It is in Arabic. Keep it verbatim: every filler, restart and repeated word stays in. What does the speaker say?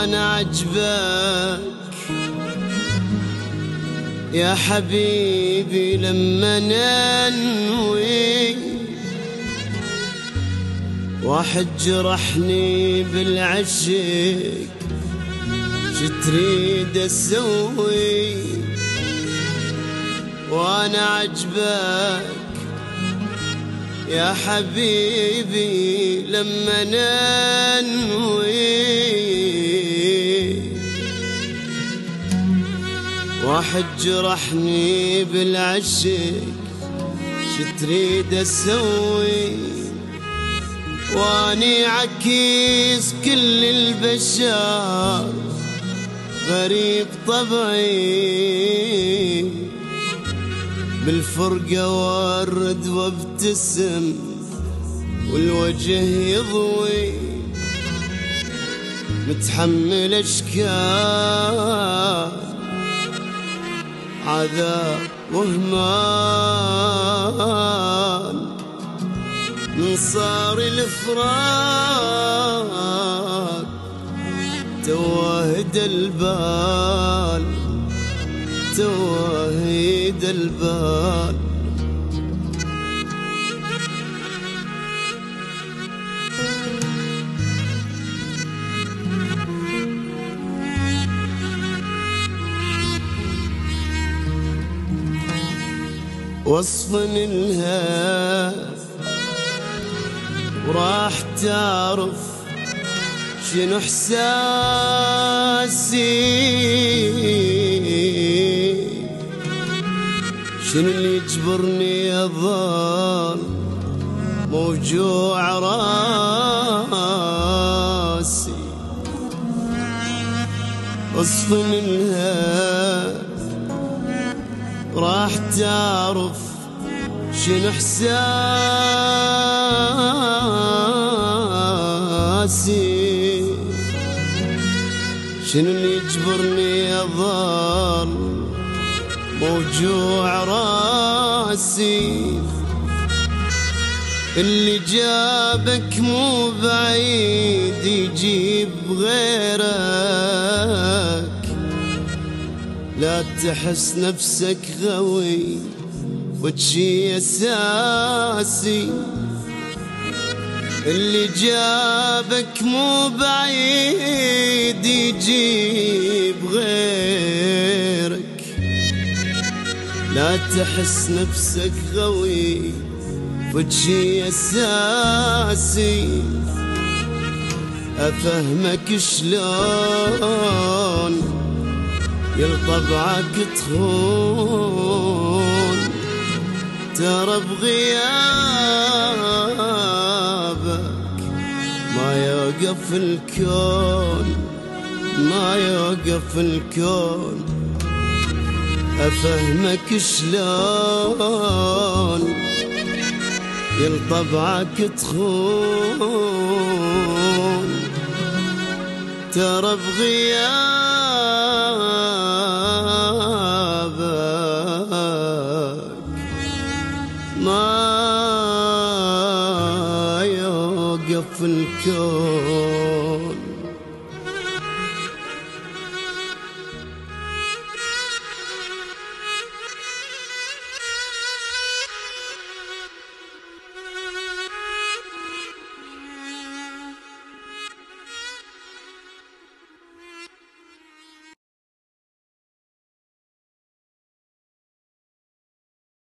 وانا عجبك يا حبيبي لما ننوي واحد جرحني بالعشق شتريد اسوي وانا عجبك يا حبيبي لما ننوي واحد جرحني بالعشق شتريد اسوي واني عكيس كل البشر غريب طبعي بالفرقة ورد وابتسم والوجه يضوي متحمل اشكال عذاب وهمان من صار الفراق توهد البال توهد البال وصف لها وراح تعرف شنو احساسي شنو اللي يجبرني اظل موجوع راسي وصف لها راح تعرف شنو احساسي شنو اللي يجبرني اظل موجوع راسي اللي جابك مو بعيد يجيب غيرك لا تحس نفسك غوي وتشي اساسي اللي جابك مو بعيد يجيب غيرك لا تحس نفسك غوي وتشي اساسي افهمك شلون يلطبعك تخون ترى بغيابك ما يوقف الكون ما يوقف الكون أفهمك شلون يلطبعك تخون ترى بغيابك ما يوقف الكون.